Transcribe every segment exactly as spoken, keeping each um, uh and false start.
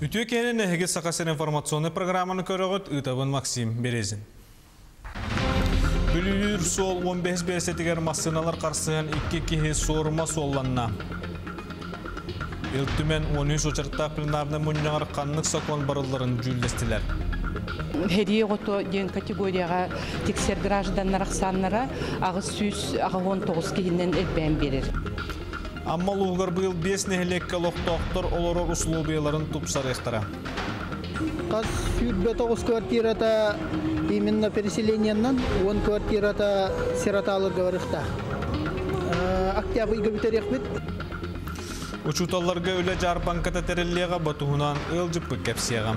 Бүтөкенен әхеге сақасыр информационный программаны көріғыт ұйтабын Максим Березин. Бүлілер сол он беш бесетігер массыналар қарсыған екі кеге сорыма солланна. Үлтімен он үш очырттақ пленарны мұныңар қанлық сақон барыларын жүлдестілер. Херие гото ден категорияға тексер граждандар ақсанлары ағы сүз ағы он тоғыз кейінен әлбән берер. Амма луғар бұл бес нәхілекке лоқтоқтыр олары условияларын тұпсар ектара. Қаз сүрбе тоғыз квартирата именно переселенияннан он квартирата сираталар говорықта. Октябрь габитарек бит. Учуталарға өлі жарбанката тәреллеға батуғынан өл жіпі кәпсияға.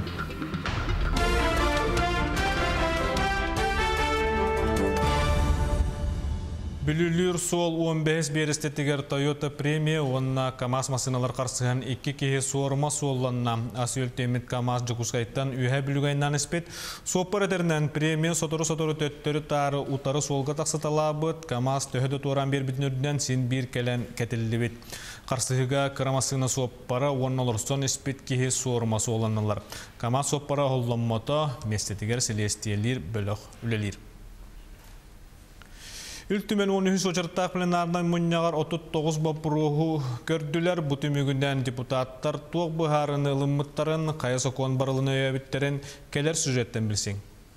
Бүлілер сол он беш берестетігер Toyota премия онна КамАЗ масыналар қарсыған екі кеге суарма солланна. Асы өлтемет КамАЗ жүкізгайттан үйе бүлігайнан іспет. Соппар әдерінен премия сотыры-сотыры төттері тары ұтары солға тақсытала бұд. КамАЗ төхеді туран бербітін өрдінен сен бір кәлін кәтілі бет. Қарсыға қырамасына соппара онналар сон іспет кеге суарма солланналар. КамАЗ соппара олламмата местетігер селестиелер бөліқ үлелер. Үлтімен он үш очырттақ пленарынан мұннағар отыз тоғыз бапыруғы көрділер. Бұты мүгінден депутаттар тоқ бұхарын ылыммыттарын, қайасы кон барылыны өйәбіттерін келер сюжеттен білсең.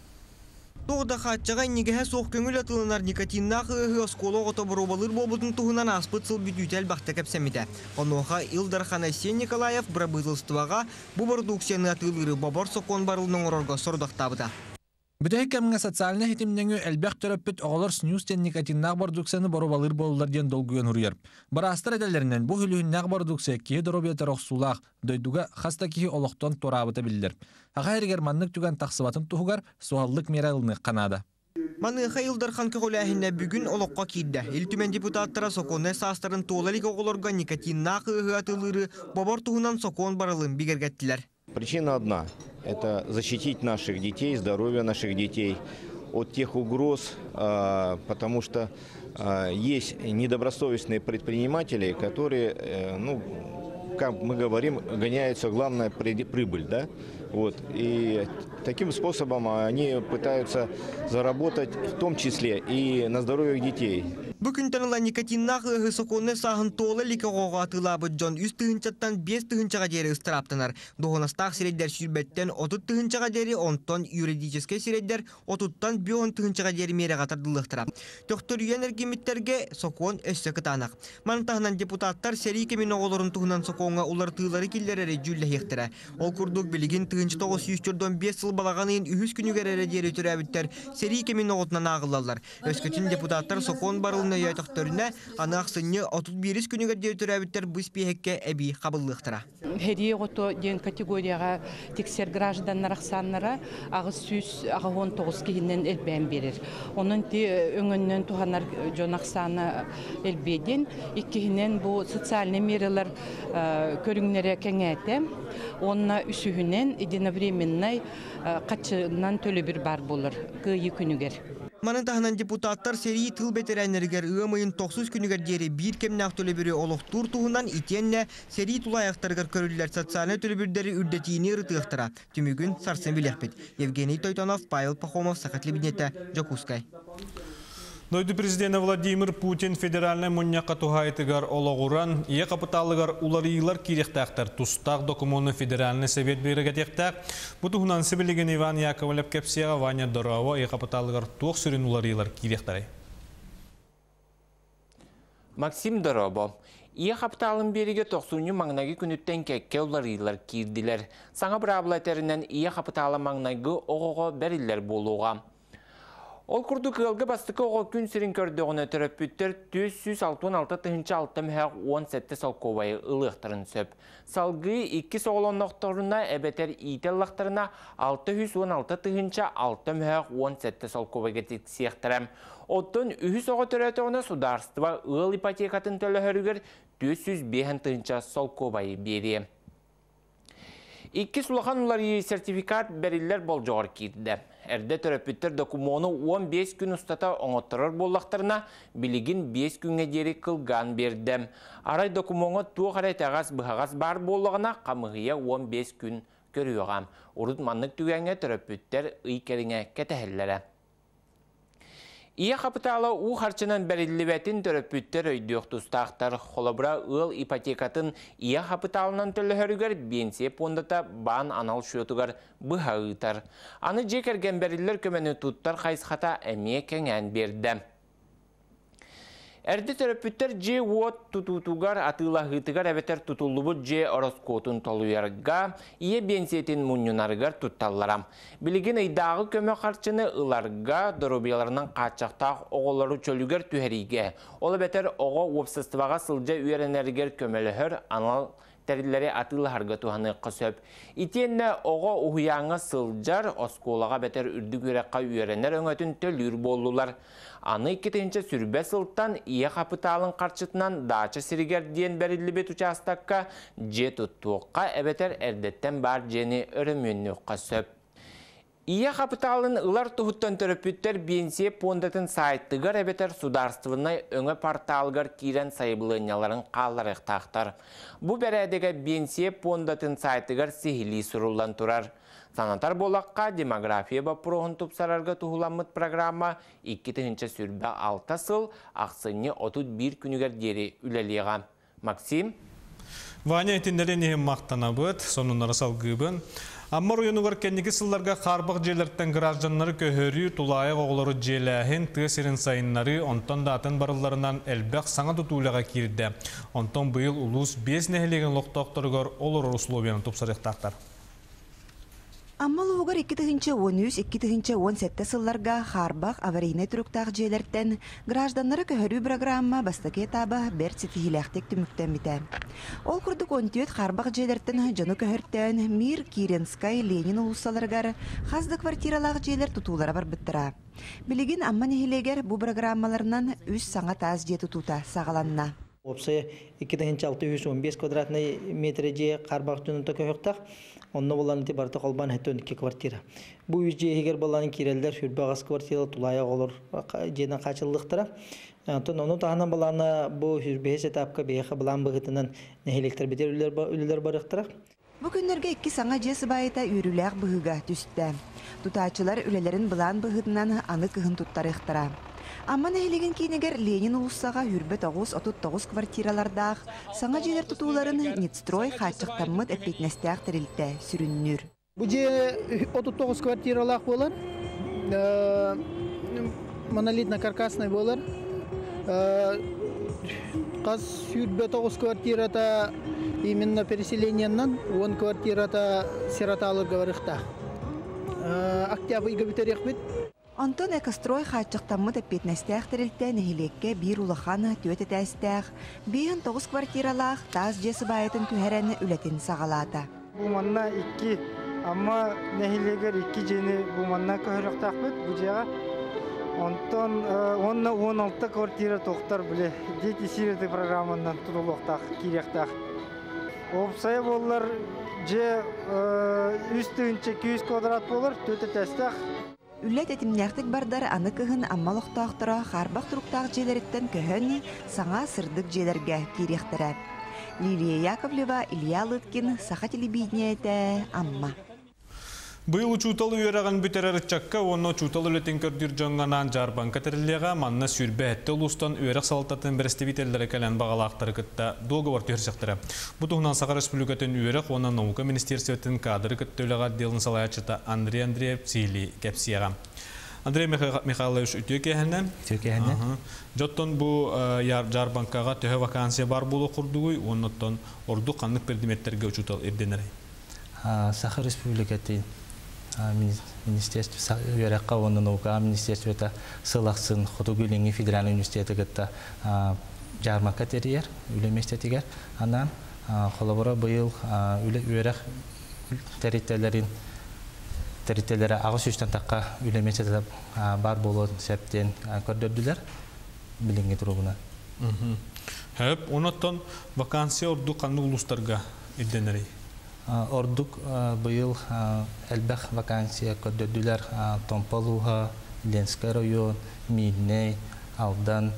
Тоғда қатчаға негеге соқ көңіл атылынар никотиннағы өсколы ғота бұробалыр болбудың тұғынан аспыт сыл бүтүтел бақты кәпсәмеді. Оноға Илдархан Айсен Николаев брабытылстываға бұ продукцияны атылыры бабар соқон барылының орорға сордақтабыда. Бүтәһи кәмгә социальны хитимнәңгә әлбәк төрөппет оголор снюстен никотиннак продукцияны борубалыр болулар дигән долгыгын хуруяр. Барастыр әдәләреннән бу хүлүннәк продукция ки дробиятер охсулак дойдуга хаста ки олохтон торабыта билдер. Ага германлык түгән тахсыбатын тугар суаллык мералны канада. Маныха Илдархан көгөләһинә бүгін олоққа кирді. Илтүмен депутаттара соконны састарын толалик оголорга никотиннак атылыры бабар туһунан сокон барылын бигергәттиләр. Причина одна – это защитить наших детей, здоровье наших детей от тех угроз, потому что есть недобросовестные предприниматели, которые, ну, как мы говорим, гоняются главная прибыль, да? Вот. И таким способом они пытаются заработать в том числе и на здоровье детей. Бүгін тәнілі никотиннағы соконны сағын толы ликоғоға атылабы жон үз түхінчаттан бес түхінчаға дері ұстыраптынар. Доғынастақ сиреддер сүрбеттен отыз түхінчаға дері, онтон юридическе сиреддер отуттан бион түхінчаға дері мере қатардылықтырап. Төқтір үйен әргеміттерге сокон өссі кытанақ. Манытағынан депутаттар сери кемін оғылырын тұхынан соконға улар тыылары келдерері жүлі хектірі. Ол күрдік білігін түхінші тоғыз жүзден бес сыл балағанын үхіз күнігерері дері түрәбіттер сери кемін оғытынан ағылалар. Өскөтін депутаттар сокон барыл Яйтақтарына анақсыны отыз бир күнігер дейтірәбіттер бұс бейхекке әбей қабыллықтыра. Херие ғото ден категорияға тексер граждандар ақсанлары ағы сүз ағы он тоғыз кейінен әлбән берер. Оның те өңінен туғанар жон ақсаны әлбеден, еккейінен бұл социальный мерелер көріңнері кәңәті, онына үсігінен единовременной қатшынан төлі бір бар болыр, күйі күнігер. Манытағынан депутаттар сери тыл бетерәнергер ұйымайын тоқсыз күнігер дері бір кемнақ төлебірі олықтур туғынан итенне сери тулаяқтарғар көрілілер социальны төлебірдері үрдетейіне ұрытықтыра. Түмігін сарсын білекпет. Евгений Тойтонов, Павел Пахомов, Сақатлы Бенета, Жокускай. Нойду президент Владимир Путин федеральный мұнняқа туғайтығар олағыран, е қапыталығар уларыйлар керектәқтір тұстақ документны федеральный совет берегетектәк. Бұтығынан сібілеген Иван Яковлев кәпсияға Ваня Дорова е қапыталығар тоқ сүрін уларыйлар керектәрі. Максим Дорова. Ие қапталын береге тоқсуыны маңнағы күніттен кәкке уларыйлар керділер. Саңа бірабылайтерінен ие қапталы маңнағы оғыға бәрілер болуға. Ол күрді кылғы бастықы оғы күн сирин көрдіғыны түріп бүттір жүз алтын алты тыхынчы алтым әқ он сетті салковайы ылықтырын сөп. Салғы екі соғылонлықтарына әбетер ителлақтарына алты жүз он алты тыхынчы алтым әқ он сетті салковайы тексияқтырам. Оттың үхі соғы түрәтіғыны сударстыва ыл ипотекатын төлі өрігер жүз бес тыхынчы салковайы бері. Iki sulahan ulari sertifikat beriller bol jor kirdi. Erde töröpütter dokumonu on beş gün ustata oңоттырыр боллақтарына билигин beş күнге дери кылган бердім. Арай докумonu туғарай тағас бұғағас бар боллағына қамығыя on beş күн көрüyorgam. Urut manlık tügenge töröpütter ıykeriŋe ketehellere. İya kapitala u harçınan berillibetin töröpütter öydüyok tustaqtar holabra ıl ipotekatın iya kapitalından töllöhörüger bensiye pondata ban anal şuyotugar bıhağıtar. Anı jekergen beriller kömeni tuttar kaysxata emeye kengen berdem. Erdi töröpütter je uot tututugar atıla hıtıgar ebeter tutullubu je oroskotun toluyarga iye bensiyetin munyunargar tuttallaram. Biligin ıydağı köme harçını ılarga dorobiyalarından kaçaktağ oğulları çölüger tüherige. Ola beter oğu opsastıvağa sılca üyerenerger kömelehör anal terilleri atılı harga tuhanı qısöp. İtiyenne oğu uhuyağı sılcar oskolağa beter ürdük ürekka üyerener öngötün tölür bollular. Anı ikitince sürbe sıltan iya kapitalın karşıtından daça siriger diyen berilli bet uçastakka je tuttuğqa ebeter erdetten bar jeni örümünlükqa söp. Iya kapitalın ılar tuhuttan töröpütter bensiye pondatın sayttıgar ebeter sudarstывынай öňe portalgar kiren sayıbılınyaların qallarıq taqtar. Bu beredege bensiye pondatın sayttıgar sihili surullan turar. Sanatar bolakka demografiya bapurohun tupsararga tuhulanmıt programma ikki sürbe alta sıl aqsını otuz bir günüger deri üleliğe. Maksim? Vanya etinleri nehim maqtana bıt, sonunları salgıbın. Ammar uyunugar kendiki sıllarga qarbaq jelertten gражданları köhörü tulaya oğulları jelähin tığsirin sayınları ondan datan barıllarından elbaq sana tutulağa kirdi. Ondan bu yıl ulus beş nehiligen loqtaqtarıgar olur Rusloviyanın tupsarıqtaqtar. Аммал угар икки тыгынча он үч, икки тыгынча он сетте сылларга харбах аварийне туруктаах жээлерттен гражданнары көһөрүү программа бастаки этабы бер ситихилэхтик түмүктен бите. Ол курдук он төрт харбах жээлерттен жону көһөртөн Мир, Киренскай, Ленин улуссаларгар хазды квартиралаах жээлер тутуулара барбыттара. Билигин амма нехилегер бу программаларынан үч саңа таз жээ тутуута сагаланна. Опсы икки тыгынча алты жүз он беш квадратный метр же харбах жөнүндө көһөртак. Онно болан ити барта колбан хеттен iki квартира. Бу үч же эгер баланын кирелдер хүрбагас квартира тулая олор жена качылдыктыра. Антон ону тагынан баланы бу хүрбес этапка беха балан быгытынан нехелектер бетер үлелер барыктыра. Бу күннерге икки саңа же сыбайыта үрүлээх быгыга түстэ. Тутаачылар үлелерин балан быгытынан аны кыһын туттарыктыра. Амма нехилеген кинегер Ленин улуссага хүрбе тогуз отуз тогуз квартиралардаах саңа жээлер тутууларын Нитстрой хачыктаммыт эппетнестеак терилте сүрүннүр. Бу же отуз тогуз квартиралаах болар. Монолитно каркасный болар. Каз хүрбе тогуз квартирата именно переселениянан он квартирата сироталарга барыкта. Октябрь габитерек бит. Антон Экострой хачыктаммыт эппетнестеак терилте нехилекке бир улахана төт этестеак бейін тогуз квартиралаах таз же сыбайытын түһәрәне үлетин сагалата. Бу манна икки, амма нехилегер икки жени бу манна көһөрөктак бит бу жага. Антон он он алты квартира токтар биле дети сирети программанан тутулуктак киректак. Опсай боллар же үстүнчө iki yüz квадрат болор төт этестеак. Үлет этимняхтык бардар аны кыһын аммалыктаактыра харбах туруктаак жээлереттен көһөн саңа сырдык жээлерге кирехтере. Лилия Яковлева, Илья Лыткин, Саха телевидениете, Амма. Быйыл учутал үйераған бүтерер чакка, оны учутал үлетін көрдір жоңғанан жарбанка тәріліға манна сүрбе әтті ұлыстан үйерек салаттатын бірістевителері кәлін бағалақтары күтті доғывар түйірсектірі. Бұтығынан Саха Республикатын үйерек, оны наука министерсиятын кадры күтті өліға делін салаячыта Андрей Андреев Сили кәпсияға. Андрей Михайлович үтіе кәхіне? Үтіе кәхіне. Жоттон бұл жарбанкаға төхі вакансия бар болу құрдығый, оныттан орду қанлық пердиметтерге учутал ерденері. Саха Республикатын Министерство Юрекка, он наука, Министерство это Салахсын, Хотугулинги, Федеральный университет, это Джармака терьер, Улеместе тигер, анан Холобора был Юрек территориалин территориале агусюштан такка Улеместе бар болот септен көрдөдүлөр билинги тургуна. Хеп, онотон вакансия орду канды улустарга идденери. Ордук быйыл элбэх вакансия көрдөдүлөр Томполуха, Ленский район, Мидней, Алдан,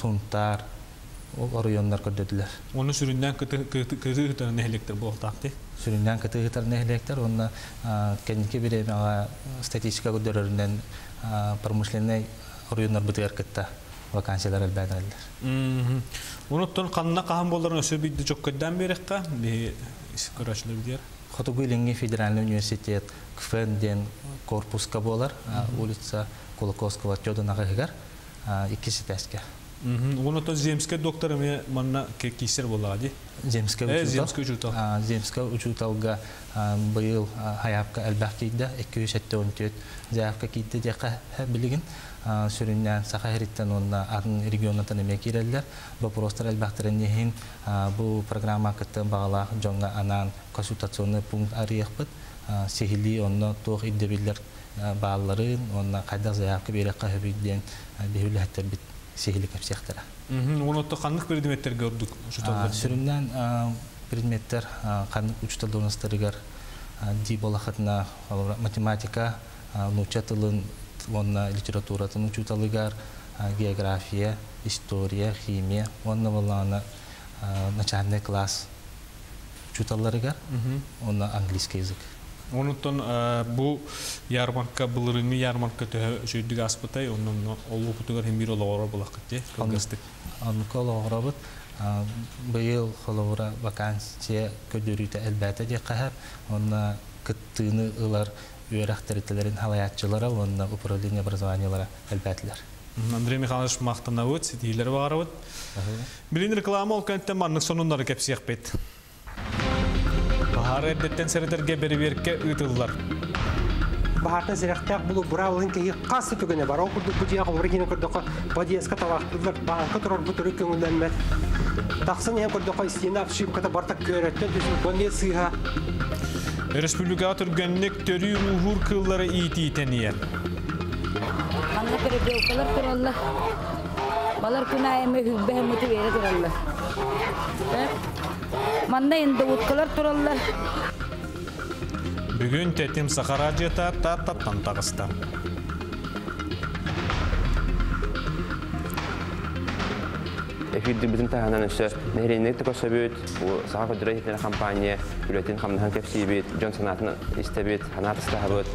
Сунтар райондар көрдөдүлөр. Оны сүрүндөн кыты нехилектер болтакты. сүрүннән кытыгытар нәһлектер, онна кенники биреме статистика гүдөрөрүнөн промышленный районнар бытыгар кытта вакансиялар әлбәтәләр. Уnuttun qanna qahan bolların ösü bir çok ködden berikka bir iskuraçlar diyor. Хотугуйлинги федеральный университет КФНден корпуска болар, улица Кулаковского Тёдонагыгар иккиси тәскә. Уnuttun земская докторы ме манна кисер болагы. Земская учутал. Земская учутал. Земская учуталга быйыл хаябка әлбәк кийде эки жүз он төрт заявка кийде дияка билигин. Сүрүннән Сахариттан онна атын регионнан эме кирелләр. Вопростар әлбәхтереннәһин бу программа кыттан багала жонга анан консультационный пункт арыякпыт. Сехили онна тох иддебилләр баалларын онна кайда заявка берекка хөбидден беһүләттер бит сехили капсехтара. Уnuttun qanlık предметтер gördük. Сүрүннән предметтер кандык учталдырыстырыгар ди болахатна математика, науча тылын онна литературатын учуталыгар, география, история, химия, онна болана начальный класс учуталларыгар, онна английский язык. Unuttun bu yarmarka bulurun mi yarmarka şöydük aspıtay onun olu putugar hem bir olara bulakıtı kalgastık. Anlık olara bud. Bıyıl olara vakansiya ködürüte elbette diye kahar. Ona kıttığını ılar üyerekteritelerin halayatçılara onunla upravleniya образованиялара elbetteler. Andrei Mikhailovich maqtanavut, sitiler varavut. Bilin reklama ol kentte manlık sonunları kepsiyek bet. Bahar eddetten sereterge beri berke ıtıllar. Bahardan serektek bulu buravlın ki qası tügene var. O kurduk bu diye origine kurduk. Badiyeska tavaqtılar. Banka turur bu türü köngüllenmet. Taqsın hem kurduk istinaf şip kata bartak köretten tüsün boniye sıyha. Respublika Türkgenlik törü ruhur kılları iti iteniyen. Anna kere bevkalar turallah. Balar kunayeme hübbehe motivere turallah. Manda indi utkalar turallar. Bugün tetim Sakaracı'ta tattan tağısta. Efendim bizim tahanan üstü nehirinde tıkosabüt, bu saha kudretli kampanya, üretim hamdan kepsibit, John sanatını istebit, hanat istahabut.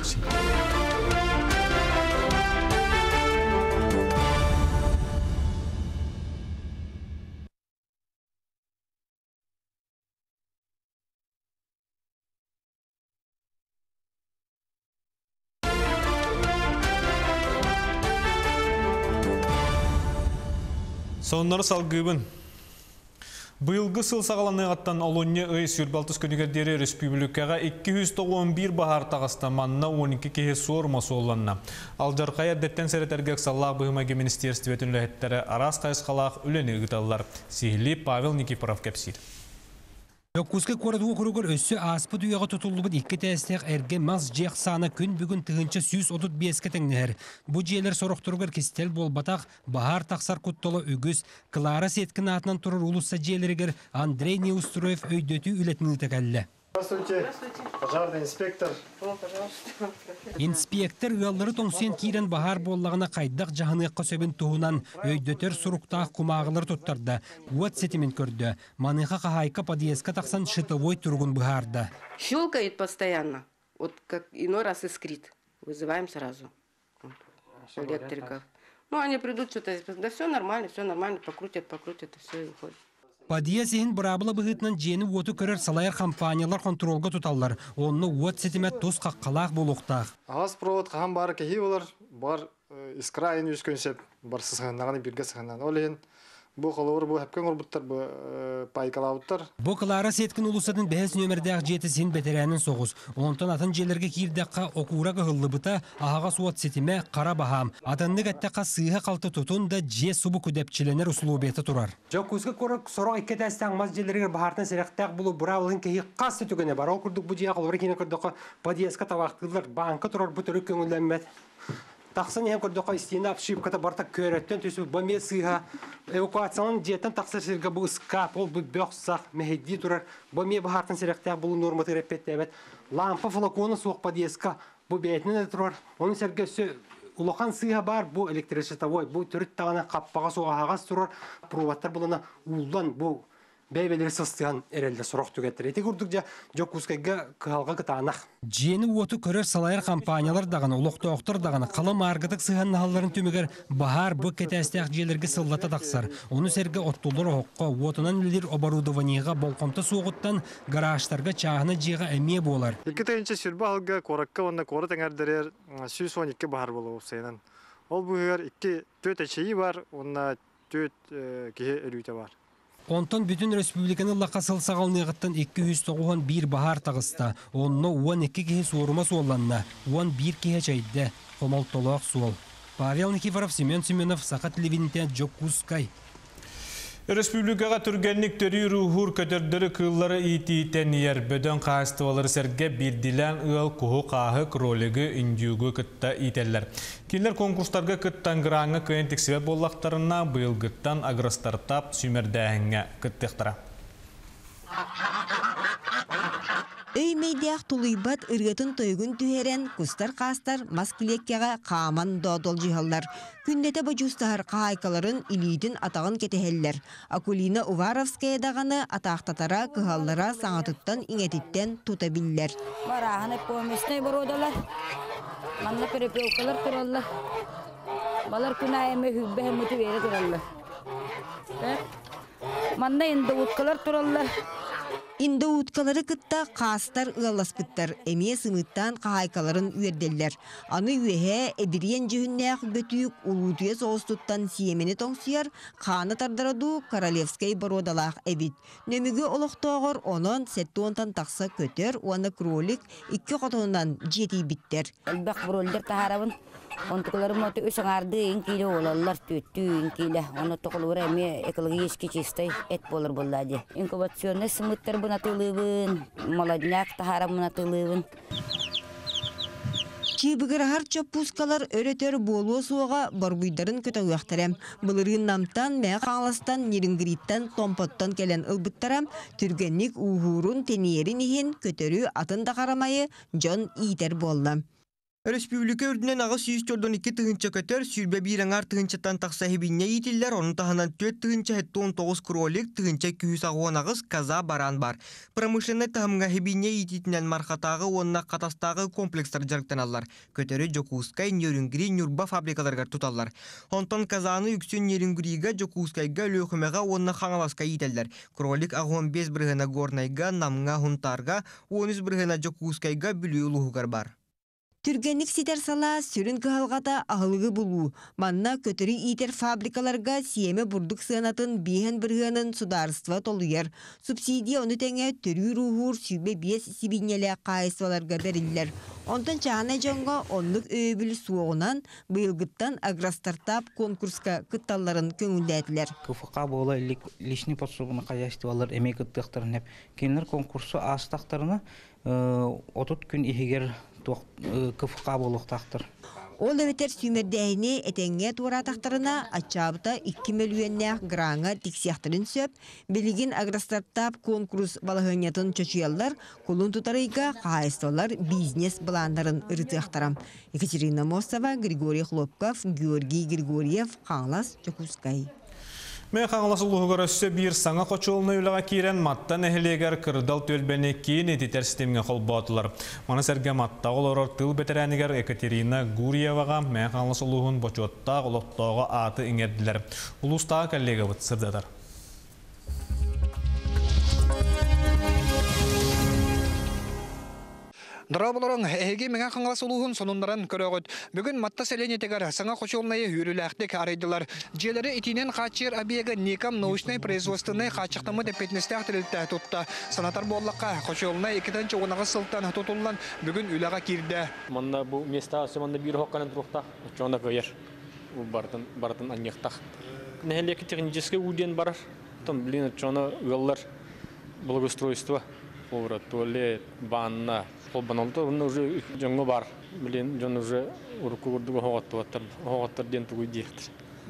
Sonları salgıbın. Bıyılgı sıl sağlanıqattan Olonye ıy Sürbaltız Könügerderi Respublikaga iki yüz on bir bahar tağıstamanına on iki kehe sorması olanına. Aljarkaya detten seretergek sallaq bıhımagi ministerstvetün ləhətləri aras qayısqalaq üleni ıgıtallar. Sihli Pavel Nikiforov kepsir. Ökkuska koraduğu kurugur össü aspı duyağı tutulubun iki testək erge maz jeq sana gün bugün tığınca yüz otuz beş ketengner. Bu jeler soruqturugur kistel bol bataq bahar taqsar kuttolu ügüz Klara Setkin atынан turur ulussa jeleriger Andrei Neustроев öydötü ületini tekelle. Здравствуйте. Пожарный инспектор. О, пожалуйста. Инспектор ыллары тоңсен кирен bahar боллағына қайдақ жағыныққа сөбін туғынан өйдөтер сұруқтақ құмағылар тұттарды. Уат сетімен көрді. Маныға қағайқа подъезка тақсан шытовой тұрғын бұхарды. Щелкает постоянно. Вот как иной раз искрит. Вызываем сразу электриков. Ну, они придут, что-то... Да все нормально, все нормально. Покрутят, покрутят, и все, и уходит. Подъезин брабла быгытнан жени уоту көрөр салайыр компаниялар контролга туталлар. Онны уот сетимет тус каккалаак болуктаак. Газ провод кахан бар кехи болар, бар искра ин үскөнсеп, бар сысыгыннаганы бирге сыгыннан. Олен бу холовор бу хепкен орбуттар бу пайкалауттар. Бу Кlara Setkin улусатын бәһәс нөмердәк жети син бетерәнен согус. Онтан атын жерлерге кирдәккә окура гыллыбыта ага суат сетиме кара бахам. Атынны гәттәккә сыйга калты тутун да же субу күдәпчеленер услубеты турар. Жокуска корак сорак икке тәстәң маз жерлерге бахартан серектәк булу буравлын кеһи касы түгене бар. Окурдук бу җыя кылыр кине көрдөк подъездка тавактылар, банка турар бу төрүк көңүлләнмәт. Тақсын ем көрдіққа истинап шипката бартак көреттен төсі бөме сыйға эвакуациянын жеттен тақсыр сірге бұл скап, ол бұл бөқсақ, мәхедді тұрар. Бөме бұхартын сіректәк бұл норматы репеттебет. Лампа флаконы соқ подъездка бұл бәйтінен тұрар. Оның сәрге өсі улақан сыйға бар бұл электричествовой, бұл түріт тағаны қаппаға соға ағас тұрар. Проваттар бұлына улдан бұл бәйбелер сыстыган эрелде сорох түгеттер. Эти курдук жа жокускайга кыалга кытаанах. Жиени уоту көрөр салайыр компаниялар даганы, улуктооктор даганы кала маргытык сыган нахалларын түмөгөр бахар бу кетестек жерлерге сыллата таксар. Уну серге оттулар окко уотунан билир оборудованиега болкомто сугуттан гаражтарга чаагына жыга эмие болар. Икки тыгынча сүрбө алга коракка онна кора теңердерер жүз он эки бахар болуу сайынан. Ол бугар икки төрт эчеи бар, онна төрт кие элүүтө бар. Онтон бүтүн республиканы лакасыл сагалныгыттан эки жүз тогузон бир бахар тагыста, онно он эки кие суурма суолланна, он бир кие чайда, хомолтолоок суол. Павел Никифоров, Семен Семенов, Саха телевидение, Жокускай. Республикага түргенник төрү рухур көтөрдөрү кыллары ититен ер бөдөн каастыбалары серге билдилен ыл куху кахык ролиги үндүгү кытта ителлер. Киллер конкурстарга кыттан граңы кыйын тексебе боллактарына быйылгыттан агростартап сүмердәһиңе кыттыктыра. Өй мейдеяқ тулуйбат ыргытын тойгун түхерен кустар қастар маскилеккеға қаман додол жиғалар. Күндете бұжустағар қайкаларын илийдін атағын кетехеллер. Акулина Уваровская дағаны атақтатара кығаллара саңатыттан иңетиттен тутабиллер. Барағаны поместай бородалар. Манна перепеукалар тұралар. Балар күнайымы хүббе мотивері тұралар. Манна енді ұткалар тұралар. Инде уткалары кытта қастар ылаласпыттар, эмие сымыттан қайкаларын үйерделлер. Аны үйеге эдириен жүхіннәқ бөтүйік улутуе соғыстуттан сиемені тоңсияр, қаны тардараду Королевскай бородалақ әбит. Нөмігі олықтоғыр онын сәтті онтан тақса көтер, оны кролик икки қотонынан жетей биттер. Әлбәқ бролдер тахарабын. Онтукаларым оты өсіңарды ең кейлі олалар төттті ең кейлі. Оны тұқылыр әме экологи ешке честай әт болыр болады. Инкубационны сымыттар бұна тылыбын, молодняк тахарам бұна тылыбын. Чибігірахар чоппускалар өретер болуы суға барбуйдарын көті уяқтарам. Бұлырын намтан, мәқ аңластан, нерингриттан, томпоттан келен ылбыттарам, түргенник уғурун тенерін ехен көтеру атын да қарамайы Джон Итер болды. Республика үрдінен ағыз сүйіз төрден екі тығынча көтер, сүрбе бір аңар тығынчаттан тақса хебинне етілдер, оның тағынан төт тығынча хетті он тоғыз кролик, тығынча күйіс ағуан ағыз каза баран бар. Промышленный тағымға хебинне етітінен марқатағы, онына қатастағы комплекстар жарықтан алар. Көтері Жокускай, Нерінгри, Нюрба фабрикаларғар тұталар. Онтан казаны үксен Нерінгриға, Жокускайға, Лөхімеға, онына қаңаласқа етелдер. Кролик ағуан бес бірғына горнайға, намға хунтарға, он үз бірғына Жокускайға бүлі ұлығығар бар. Түргенник ситер сала сүрін кығалғата ағылығы бұлу. Манна көтірі итер фабрикаларға сиеме бұрдық сығанатын бейхен бірғанын сударыства толуер. Субсидия оны тәңе түрі рухур сүйбе бес сибинелі қайысваларға берілер. Онтан чағына жоңға онлық өйбіл суоғынан бұйылғыттан аграстартап конкурска кытталарын көңілдәділер. КФК болы лишний подсуғыны қаястывалар әмей кыттықтарын әп. Кейінлер конкурсы астақтарына отут күн ихигер КФК болуқтақтыр. Ол өтер сүймердәйіне әтенге туратақтарына ачабыта икки миллионнақ граңа тексияқтырын сөп, білігін аграстартап конкурс балығынетін чөчуялар, құлын тұтарыйға қайысталар бизнес баландарын ұрытықтарам. Екатерина Мосова, Григорий Хлопков, Георгий Григорьев, Қаңлас, Чокускай. Мен қаңласылығы өсі бір саңа қочуылына үліға кейрен матта нәхілегер кырдал төлбәне кейін ететер системге қол батылар. Маны сәрге матта олар тыл бетерәнігер Екатерина Гурьеваға мен қаңласылығын бочотта олықтауға аты еңерділер. Улыстағы коллега бұт сырдадар. Дұрабылырың әйге меңа қаңғалас ұлығын сонынларын көріғыд. Бүгін матта сәленетегер саңа қошуылнайы үйріләқтік арайдылар. Желері итінен қачыр абиегі некам научный производственный қачықтамы депетнестәқ тірілтті тұтты. Санатар боллаққа қошуылнай екітінші оңағы сылттан тұтылынан бүгін үліға кирді. Манна бұл места асыманда бір хоққанын тұруқта, жоңда көйер. Бартын аннеқтақ. Нәхелекі технический уден барар. Там, блин, жоңда ұғалар благоустройство. Туалет, ванна. Ол баналды, оны уже жоңы бар. Білен, жоң уже ұрықы көрдігі хоғаттыр, хоғаттыр ден тұғы дейіктір.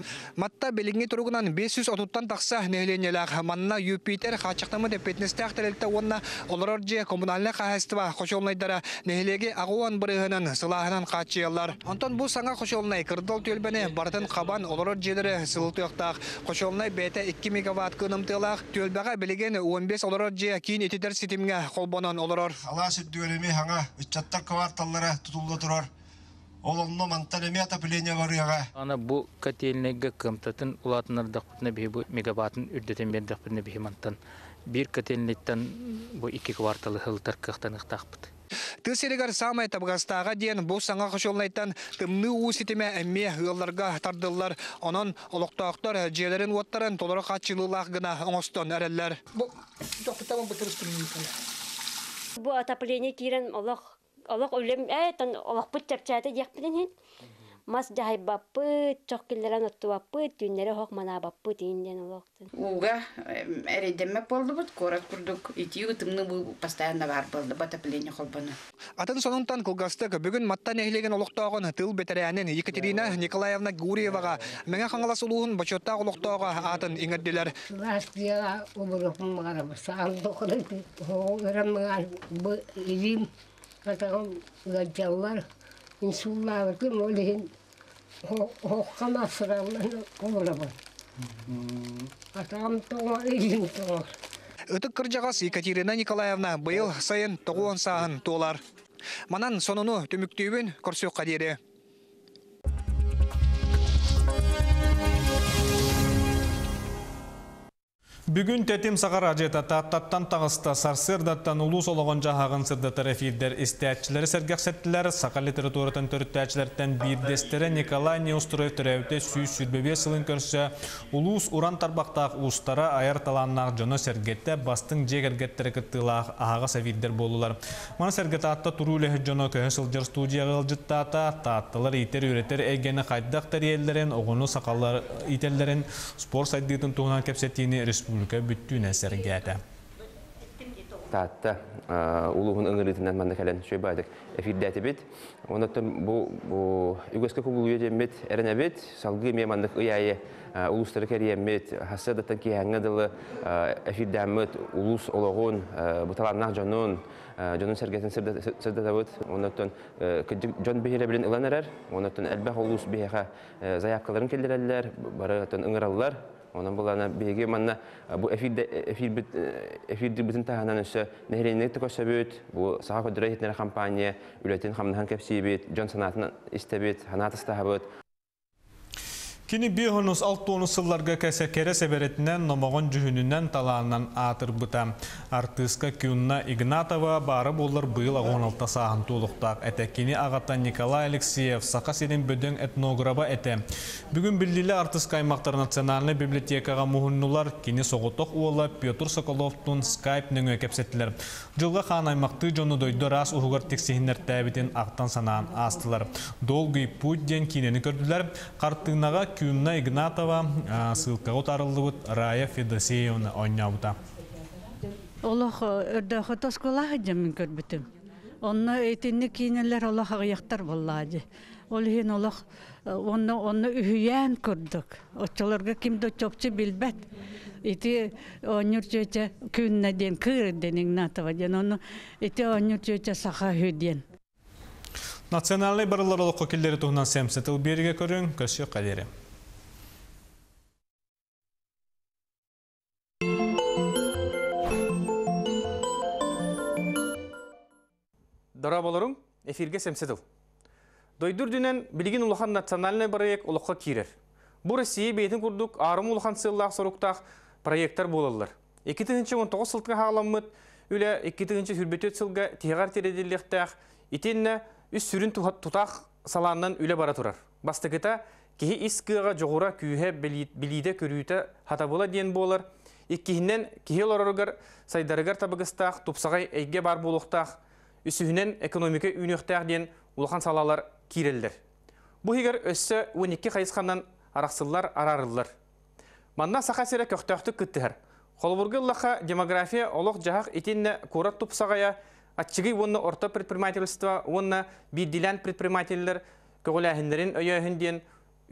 Матта белинги туругунан бес жүз отуттан такса нехленелах манна Юпитер хачактамы депетнестах терелте онна олорорже коммунальный хозяйство кошолнайдара нехлеге агуан бырыгынан сылахынан качыялар. Онтон бу саңа кошолнай кырдол төлбене бартын кабан олороржелери сылтыктак кошолнай бете эки мегаватт кынымтылак төлбага билеген он беш олорорже кийин этидер ситимге колбонон олорор. Ала сүддүөлеми хаңа үччаттар кварталлары тутулда турар. Олонно манталеме отопление барыга. Ана бу котельныйга кымтатын улатынардак бутна бу мегаваттын үрдетен бердик бутна бихимантан. Бир котельныйттан бу эки кварталы хылтар кыктаныктакпыт. Тысерегар самай табгастага диен бу саңа кошолнайтан тымны ууситиме эмме хылларга тардылар. Онон олоктоктор жерлерин уаттарын толору качылылак гына оңостон эреллер. Бу токтотабын бутырыстын. Бу отопление кирен олох олох өлем этон олох бут чапчаты якпын. Мас жай баппы, чоккиллерен оттубаппы, түннери хокмана баппы тийинден олоктун. Уга эредемек болду бут, корат курдук. Ити утымны бу постоянно бар болду, отопление холбаны. Атын сонунтан кылгастык бүгүн маттан эхлеген олоктогон тыл бетерянин Екатерина Николаевна Гурьевага меңе каңалас улуун бочотта олоктого атын иңердилер. Ластия убурукун барабы, саалдокны орамыган бу илим атаган гаджаллар инсуллавы молин хоккана сыралланы олорабы. Атам тоңа илим тоңа. Ытык кыржагас Екатерина Николаевна быйыл сайын тогуон саан толар. Манан сонуну түмүктүүбүн көрсөк кадери. Бүгін тәтім сағар ажета таттаттан тағыста сарсырдаттан улус олығын жағағын сырдатар эфирдер истәтчілері сәргәқсеттілер сақал литературатан төрттәтчілерден бірдестері Николай Неустроев түрәуте сүйіз сүрбебе сылын көрсі улус уран тарбақтақ ұстара айар таланнақ жоны сәргетті бастың жегергеттері кіттілақ ағаға сәвиддер болулар. Мана сәргетатта тұру үләхі жоны көңі сылжыр студияға ғылжыттата таттылар итер үйретер әйгені қайдақ тәрелерін, оғыны сақалар ителерін спор сайдығын туғынан кәпсеттейіні республика бүттүүнэ сэргээtä. Таатта улугун ыңырытынан манда кэлэн шөйбадык эфирдээти бит. Онотон бу үгөскө кубулуя жеммет эренебит салгы мемандык ыяйы улустары кериеммет хасадаттан киһаңадылы эфирдээммет улус ологон буталаннах жонун жонун сэргэтин сырдатабыт. Онотон жон бихире билен ыланарар. Онотон элбэх улус биһэха заявкаларын келдиреллер, бары ыңыраллар. Onun bulana bilgi manna bu efirde efir efirde bütün tahananışı nehirinde tökösöbüt bu saha kodrayetler kampanya ületin hamdan kepsibit John sanatın istebit hanatı Kini bihonus alttonus sıllarga kese kere seberetinden nomogon cühününden talağından atır bıta. Artiska Kyunna Ignatova barı bollar bıyıl on altı sağın tuğluqtaq. Etekini ağatan Nikolay Alekseyev saqa senin bödön etnograba ete. Bugün billili artiska aymaqtar nasionalny bibliotekaga muhunnular kini soğutoq uola Pyotr Sokolov'tun Skype nöngö kepsettiler. Jılga xan aymaqtı jonu doydu ras uhugar teksihinler täbitin aqtan sanaan astılar. Dolgui Pudden kineni kördüler. Qartığınaga Kyunna Ignatova ссылкага тарылды Рая Федосеевна ойнаута. Олох өрдөхө тоскулага жамин көрбүтүм. Онно этинни кинелер олох аяктар боллаажы. Ол хин олох онно онно үйән көрдүк. Очолорга кимде чопчу билбет. Ити онюрчуча Kyunna ден кыр ден Игнатова ден онно ити онюрчуча саха хүден. Национальный барылар олық көкелдері туғынан сәмсетіл беріге көрін, көсі қадері. Дарабаларың, эфирге сәмсетіл. Дойдур дүнен білген ұлыған национальный барайек ұлыққа керер. Бұл Россия бейтін күрдік арым ұлыған сыллақ сұрықтақ проекттар болалар. екі мың он тоғыз сылтыңа ғаламыд, үлі екі мың сүрбетет сылға тиғар тереділіктәқ, итенне үс сүрін тұтақ саланнан үлі бара тұрар. Бастықыта кеге искыға жоғыра күйе білейді көрүйті хатабыла ден болар. Еккейінен кеге лорарығар сайдарығар табығыстақ, тұпсағай әйге бар болуқтақ, үсігінен экономика үйнөқтәқ ден ұлған салалар кирелдер. Бұл егер өссі он екі қайысқаннан арақсылар арарылар. Манна сақа сері көқтөқтік күттігір. Қолбұрғыллаға демография олық жағақ етенне көрат тұпсағая Атчыгы онны орта предпринимательство, онны бидилен предпринимательлер көгіләхіндерін өйәхінден үс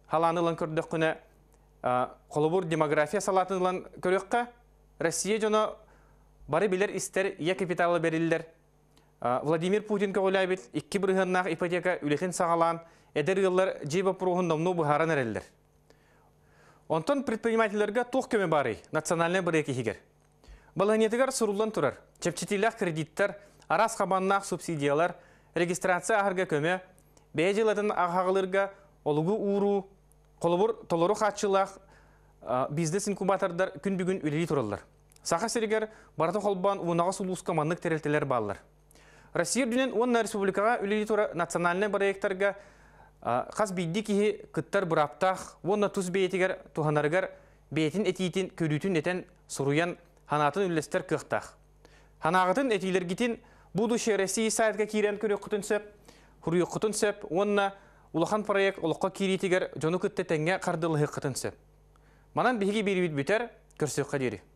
халанылан көрдік күні қолыбыр демография салатынылан көрекқа Россия жоны бары билер истер е капиталы берілдер. Владимир Путин көғілай бет икки бірғыннақ ипотека үлетін сағалан әдер ғылар жейбі пұрғын домну бұхаран әрелдер. Онтон предпринимательлерге тоқ көме бары национальный бір екігер. Баланетігер сұрулан тұрар. Чепчетилях кредиттер, арас қабаннақ субсидиялар, регистрация ағырға көме, бәйжелетін ағағылырға олығы уру, қолыбыр толыру қатшылақ, бизнес инкубатордар күн бүгін үлелі тұралар. Сақа серігер барты қолбан уынаға сұлуысқа маннық терелтелер балылар. Россия дүнен онна республикаға үлелі тұры национальный проекттарға қаз бейді кейі күттар бұраптақ, онна тұз бейтігер туғанарығар бейтін әтейтін көрітін етен сұруян ханатын үлестер кықтақ. Ханағытын әтейлергетін бұдышы Россия сайтқа кейрен көрек құтын сөп, хұрүйық құтын сөп, онна улахан проект ұлыққа кейретігер жоны күтті тәңге қардылығы құтын сөп. Манан бігі беріп бітер көрсеуққа дері.